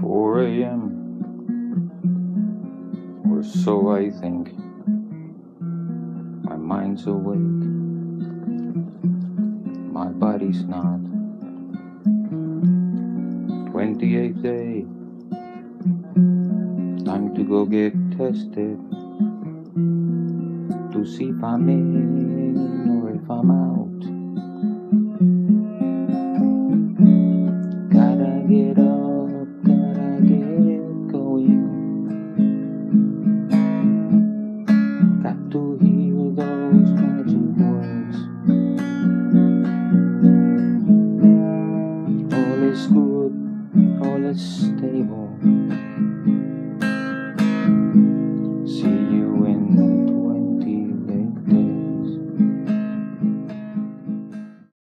4 a.m. or so I think. My mind's awake, my body's not. 28th day, time to go get tested to see if I'm in or if I'm out. Gotta get up, gotta get going. Got to hear those magic words. All is good, all is stable.